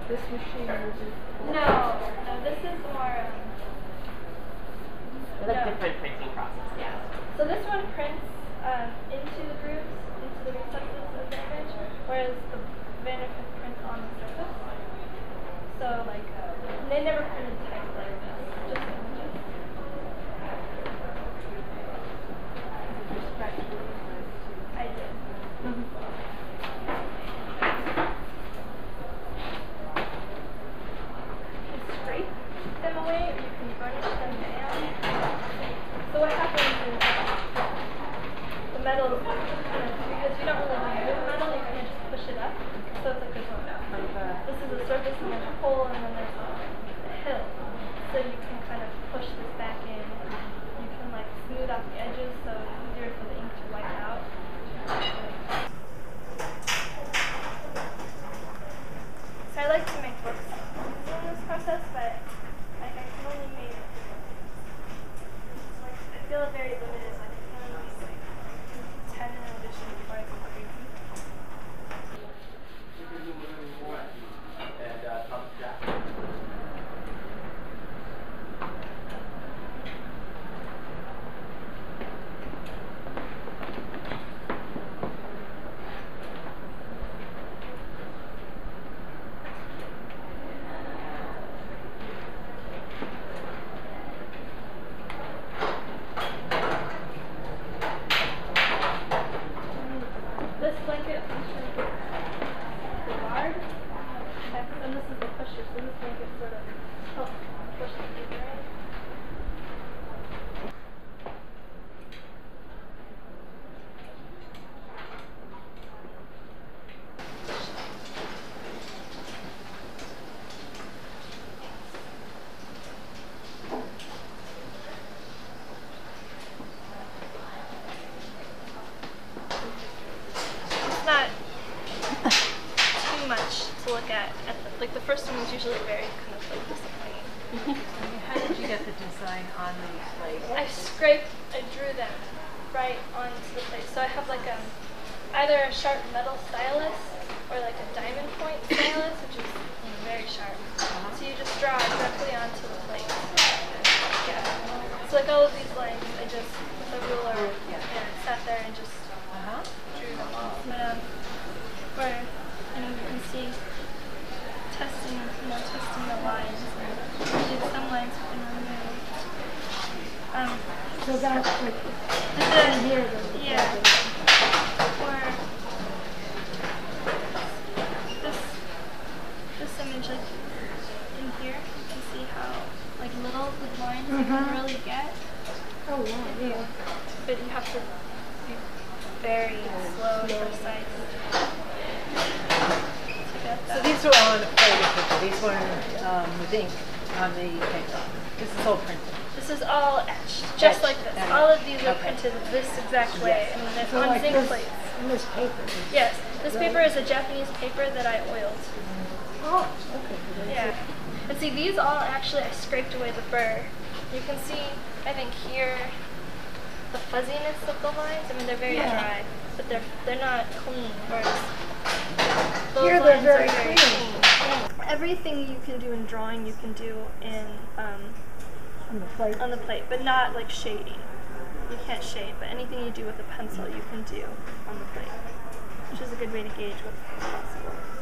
This machine uses... No, this is more... different printing process. Yeah. So this one prints into the grooves, into the recesses of the image, whereas the Vanderprint prints on the surface. So like, they never printed text like this, just images. I did. You can scrape them away, or you can burnish them down. So what happens is the metal, because you don't really move metal, you kind of just push it up. So it's like this one. This is the surface, and there's a hole, and then there's a hill. So you can kind of push this back in. You can like smooth out the edges, so it's easier for the ink to wipe out. So I like to make books in this process, but like I can only make, like, I feel very limited. Like I can only make like 10 in addition before I go crazy. This blanket actually the guard, and this is the pusher, so this blanket sort of helps push the paper in. Not too much to look at. Like the first one was usually very kind of like disappointing. How did you get the design on the plate? I drew them right onto the plate. So I have like either a sharp metal stylus or like a diamond point stylus, which is very sharp. So you just draw directly onto the plate. Yeah. So like all of these lines, I just with a ruler sat there and just drew them all. But where you can see testing the lines. Some lines have been removed. So that's like here. Yeah. Or this image, like in here, you can see how like little the lines you can really get. Oh wow, yeah. But you have to be very slow and precise. So these are all on the plate. These weren't with ink on the paper. This is all printed. This is all etched, just like this. All of these are printed this exact way. I mean, they're So on like zinc this, plates. and this paper. Yes, this paper is a Japanese paper that I oiled. Oh, okay. Yeah. And see, these all actually, I scraped away the burr. You can see, I think here, the fuzziness of the lines. I mean, they're very dry, but they're not clean. Whereas those Here lines they're very are clean. Everything you can do in drawing, you can do in on the plate, but not like shading. You can't shade, but anything you do with a pencil, you can do on the plate, which is a good way to gauge what's possible.